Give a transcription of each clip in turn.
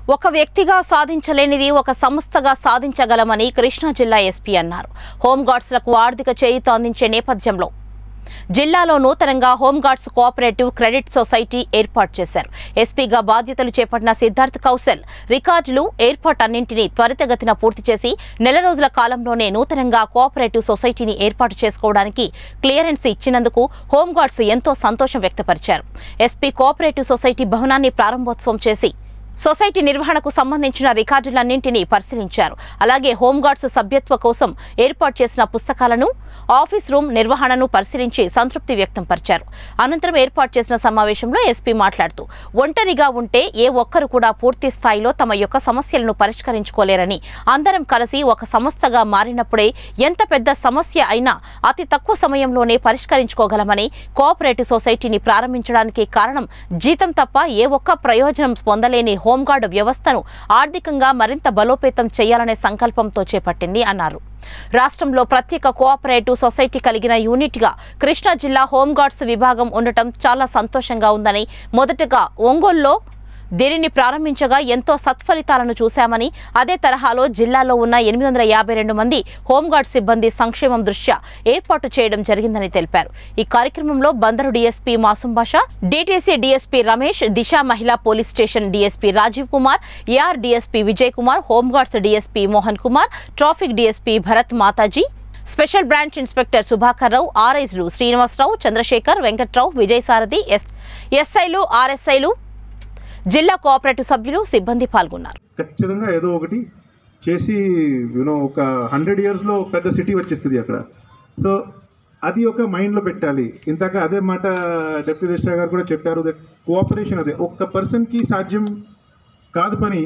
ఒక వ్యక్తిగా సాధించలేనిది ఒక సంస్థగా సాధించగలమని కృష్ణా జిల్లా ఎస్పీ అన్నారు. హోంగార్డ్స్లకు ఆర్థిక చేయూత అందించే నేపథ్యంలో జిల్లాలో నూతనంగా హోంగార్డ్స్ కోఆపరేటివ్ క్రెడిట్ సొసైటీ ఏర్పాటు చేశారు. ఎస్పీగా బాధ్యతలు చేపట్టిన సిద్ధార్థ్ కౌశల్ రికార్డులు ఏర్పాటన్నింటినీ త్వరితగతిన పూర్తి చేసి నెల రోజుల కాలంలోనే నూతనంగా కోఆపరేటివ్ సొసైటీని ఏర్పాటు చేసుకోవడానికి క్లియరెన్స్ ఇచ్చినందుకు హోంగార్డ్స్ ఎంతో సంతోషం వ్యక్తపరిచారు. ఎస్పీ కోఆపరేటివ్ సొసైటీ భవనాన్ని ప్రారంభోత్సవం చేసి సొసైటీ నిర్వహణకు సంబంధించిన రికార్డులన్నింటినీ పరిశీలించారు. అలాగే హోంగార్డ్స్ సభ్యత్వ కోసం ఏర్పాటు చేసిన పుస్తకాలను, ఆఫీస్ రూమ్ నిర్వహణను పరిశీలించి సంతృప్తి వ్యక్తం పరిచారు. అనంతరం ఏర్పాటు చేసిన సమావేశంలో ఎస్పీ మాట్లాడుతూ, ఒంటరిగా ఉంటే ఏ ఒక్కరు కూడా పూర్తి స్థాయిలో తమ యొక్క సమస్యలను పరిష్కరించుకోలేరని, అందరం కలిసి ఒక సంస్థగా మారినప్పుడే ఎంత పెద్ద సమస్య అయినా అతి తక్కువ సమయంలోనే పరిష్కరించుకోగలమని, కోఆపరేటివ్ సొసైటీని ప్రారంభించడానికి కారణం జీతం తప్ప ఏ ఒక్క ప్రయోజనం పొందలేని హోంగార్డ్ వ్యవస్థను ఆర్థికంగా మరింత బలోపేతం చేయాలనే సంకల్పంతో చేపట్టింది అన్నారు. రాష్ట్రంలో ప్రత్యేక కోఆపరేటివ్ సొసైటీ కలిగిన యూనిట్గా కృష్ణా జిల్లా హోంగార్డ్స్ విభాగం ఉండటం చాలా సంతోషంగా ఉందని, మొదటగా ఒంగోలులో దీనిని ప్రారంభించగా ఎంతో సత్ఫలితాలను చూశామని, అదే తరహాలో జిల్లాలో ఉన్న 852 మంది హోంగార్డ్ సిబ్బంది సంక్షేమం దృష్ట్యా ఏర్పాటు చేయడం జరిగిందని తెలిపారు. ఈ కార్యక్రమంలో Bandar DSP Masoom Basha, DTC DSP Ramesh, Disha మహిళా police station DSP Rajeev Kumar, AR DSP Vijay Kumar, home guards DSP Mohan Kumar, traffic DSP Bharat Mataji, special branch inspector Subhakar Rao, ఆర్ఐస్లు శ్రీనివాసరావు, చంద్రశేఖర్, వెంకట్రావు, విజయసారథి, ఎస్ఐలు, ఆర్ఎస్ఐలు, జిల్లా కోఆపరేటివ్ సభ్యులు, సిబ్బంది పాల్గొన్నారు. ఖచ్చితంగా ఏదో ఒకటి చేసి ఒక 100 ఇయర్స్లో పెద్ద సిటీ వచ్చేస్తుంది అక్కడ. సో అది ఒక మైండ్లో పెట్టాలి. ఇందాక అదే మాట డిప్యూటీ రిజిస్ట్రార్ గారు కూడా చెప్పారు. కోఆపరేషన్ అదే ఒక్క పర్సన్కి సాధ్యం కాదు పని,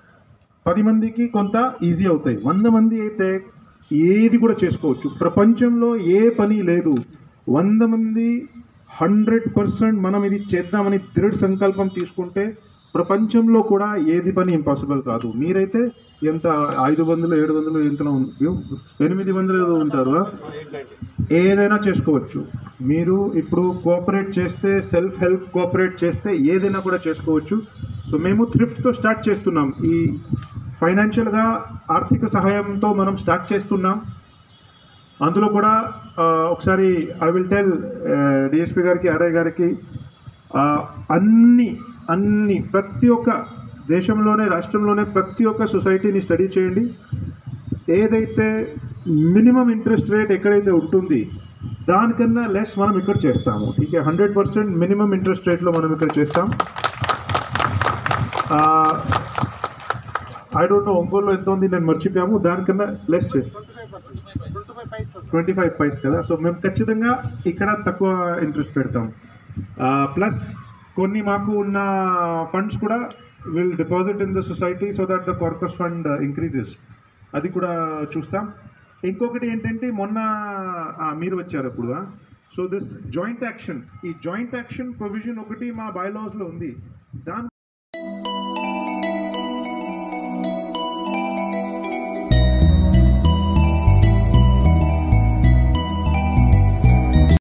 10 మందికి కొంత ఈజీ అవుతాయి. 100 మంది అయితే ఏది కూడా చేసుకోవచ్చు. ప్రపంచంలో ఏ పని లేదు, 100 మంది 100% మనం ఇది చేద్దామని దృఢ సంకల్పం తీసుకుంటే ప్రపంచంలో కూడా ఏది పని ఇంపాసిబుల్ కాదు. మీరైతే ఎంత 500 700 ఎంతలో 800 ఏదో ఉంటారు, ఏదైనా చేసుకోవచ్చు. మీరు ఇప్పుడు కోఆపరేట్ చేస్తే, సెల్ఫ్ హెల్ప్ కోఆపరేట్ చేస్తే ఏదైనా కూడా చేసుకోవచ్చు. సో మేము థ్రిఫ్ట్తో స్టార్ట్ చేస్తున్నాం. ఈ ఫైనాన్షియల్గా ఆర్థిక సహాయంతో మనం స్టార్ట్ చేస్తున్నాం. అందులో కూడా ఒకసారి ఐ విల్ టెల్ డిఎస్పీ గారికి, ఆర్ఐ గారికి, అన్ని ప్రతి ఒక్క దేశంలోనే, రాష్ట్రంలోనే ప్రతి ఒక్క సొసైటీని స్టడీ చేయండి. ఏదైతే మినిమం ఇంట్రెస్ట్ రేట్ ఎక్కడైతే ఉంటుంది దానికన్నా లెస్ మనం ఇక్కడ చేస్తాము. ఠీకే 100% మినిమం ఇంట్రెస్ట్ రేట్లో మనం ఇక్కడ చేస్తాం. ఐ డోంట్ నో ఒంగోలులో ఎంత ఉంది, నేను మర్చిపోయాము. దానికన్నా లెస్ చేస్తాం, 25 పైస్ కదా. సో మేము ఖచ్చితంగా ఇక్కడ తక్కువ ఇంట్రెస్ట్ పెడతాం. ప్లస్ కొన్ని మాకు ఉన్న ఫండ్స్ కూడా will deposit in the society so that the corpus fund increases. అది కూడా చూస్తాం. ఇంకొకటి ఏంటంటే, మొన్న మీరు వచ్చారు అప్పుడు. సో దిస్ జాయింట్ యాక్షన్, ఈ జాయింట్ యాక్షన్ ప్రొవిజన్ ఒకటి మా బైలాస్లో ఉంది. దాని